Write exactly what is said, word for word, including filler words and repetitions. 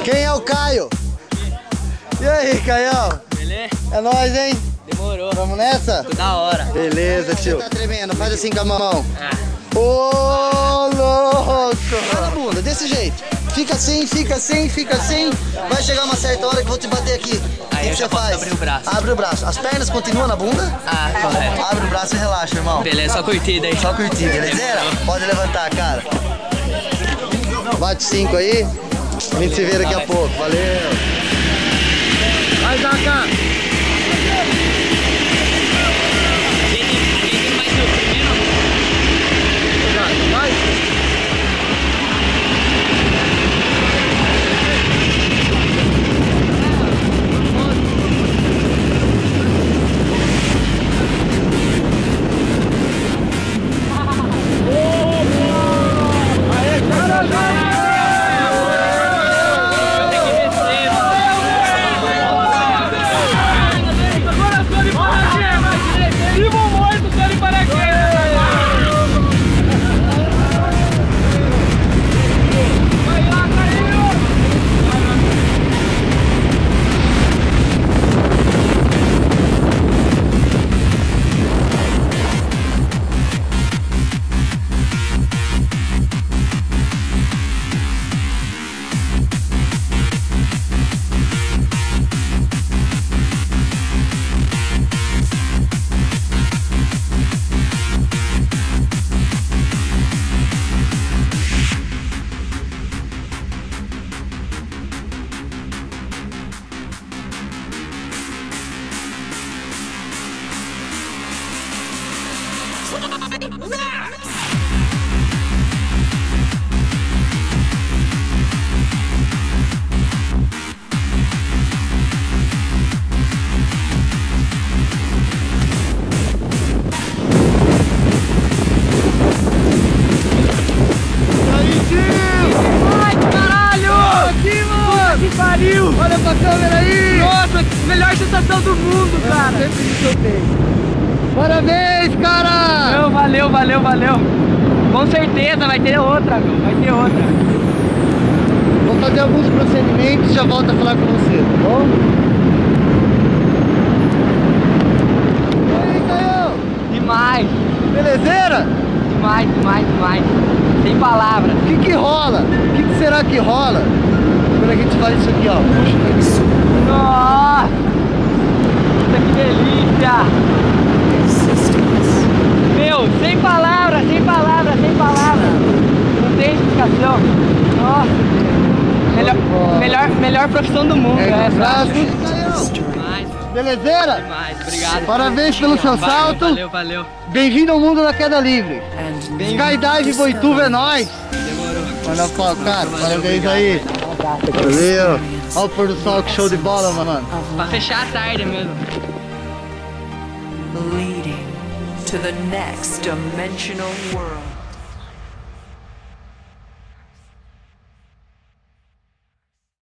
Quem é o Caio? E aí, Caião? Beleza? É nóis, hein? Demorou. Vamos nessa? Tudo da hora. Beleza, tio. Você tá tremendo, faz assim com a mão. Ah. Ô, louco! Olha a bunda, desse jeito. Fica assim, fica assim, fica assim. Vai chegar uma certa hora que eu vou te bater aqui. Aí O que eu você já posso faz? abrir o braço. Abre o braço. As pernas continuam na bunda? Ah, correto. Abre o braço e relaxa, irmão. Beleza, só curtida aí. Só curtir, beleza? Pode levantar, cara. Bate cinco aí. A gente se vê daqui a pouco. Valeu. Vai, Zaca. Quem tem, quem tem mais no primeiro? Vai. Pariu! Olha pra câmera aí! Nossa, melhor sensação do mundo, cara! Eu sempre que eu tenho. Parabéns, cara! Não, valeu, valeu, valeu! Com certeza vai ter outra, meu. Vai ter outra. Vou fazer alguns procedimentos e já volto a falar com você, tá bom? E aí, Caio? Demais! Belezeira? Demais, demais, demais. Sem palavras. O que que rola? O que que será que rola quando a gente faz isso aqui, ó? Puxa isso. Nossa! Puta que delícia! Meu, sem palavras, sem palavras, sem palavras. Não tem explicação. Nossa! Melhor, melhor, melhor profissão do mundo, É, essa. braço. Demais, Belezeira? demais. Obrigado. Parabéns pelo seu Valeu, salto. Valeu, valeu. Bem-vindo ao mundo da queda livre. Skydive Boituva é nóis. Demorou. Manda foto, cara. Parabéns aí. Valeu. Olha o pôr do sol, que show de bola, mano. Pra fechar a tarde mesmo. Leading to the next dimensional world.